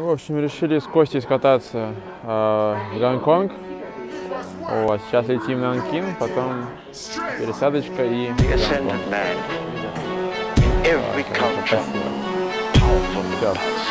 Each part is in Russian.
В общем, решили с Костей скататься в Гонконг. Вот, сейчас летим на Нанкин, потом пересадочка и Гонконг. Все.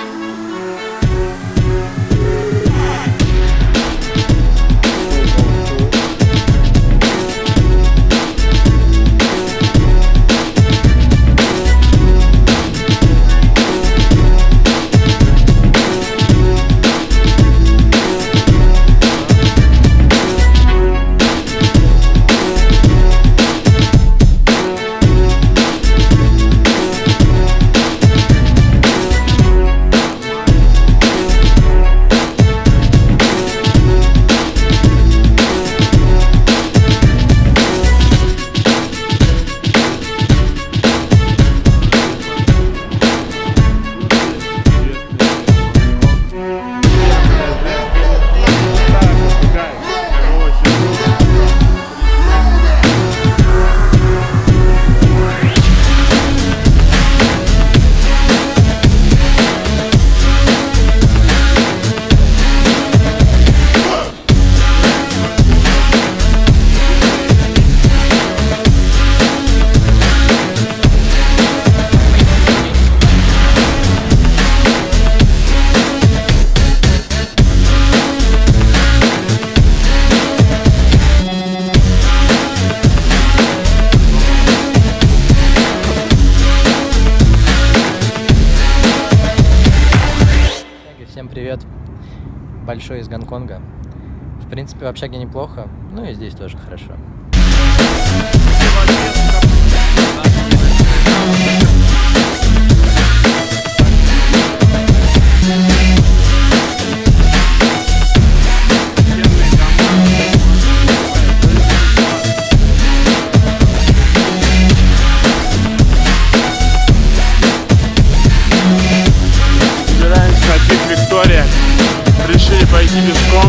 Всем привет! Большой из Гонконга. В принципе, в общаге неплохо, ну и здесь тоже хорошо. Решили пойти пешком.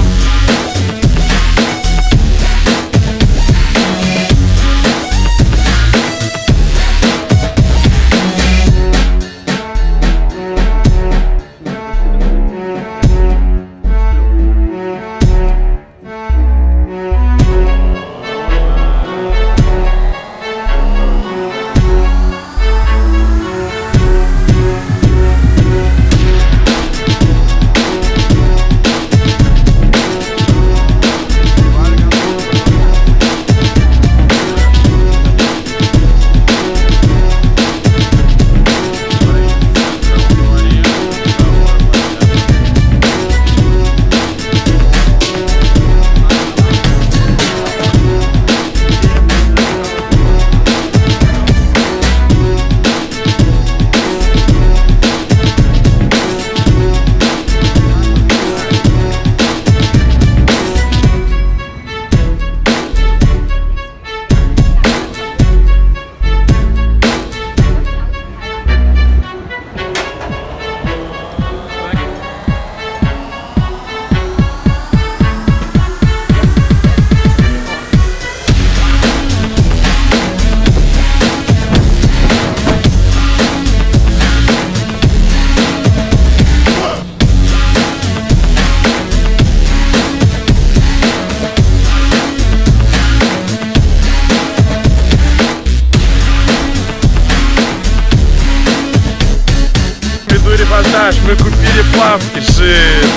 Мы купили плавки, шит.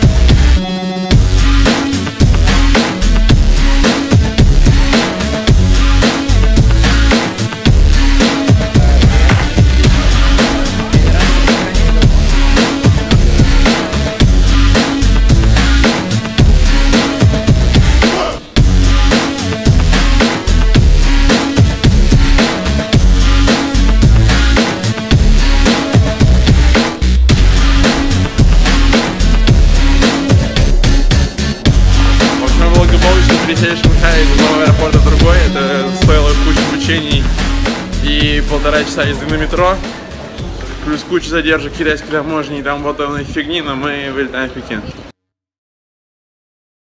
Пересели Шанхай из одного аэропорта в другой, это стоило кучу мучений и 1,5 часа езды на метро, плюс куча задержек китайской таможни и там подобной фигни, но мы вылетаем в Пекин.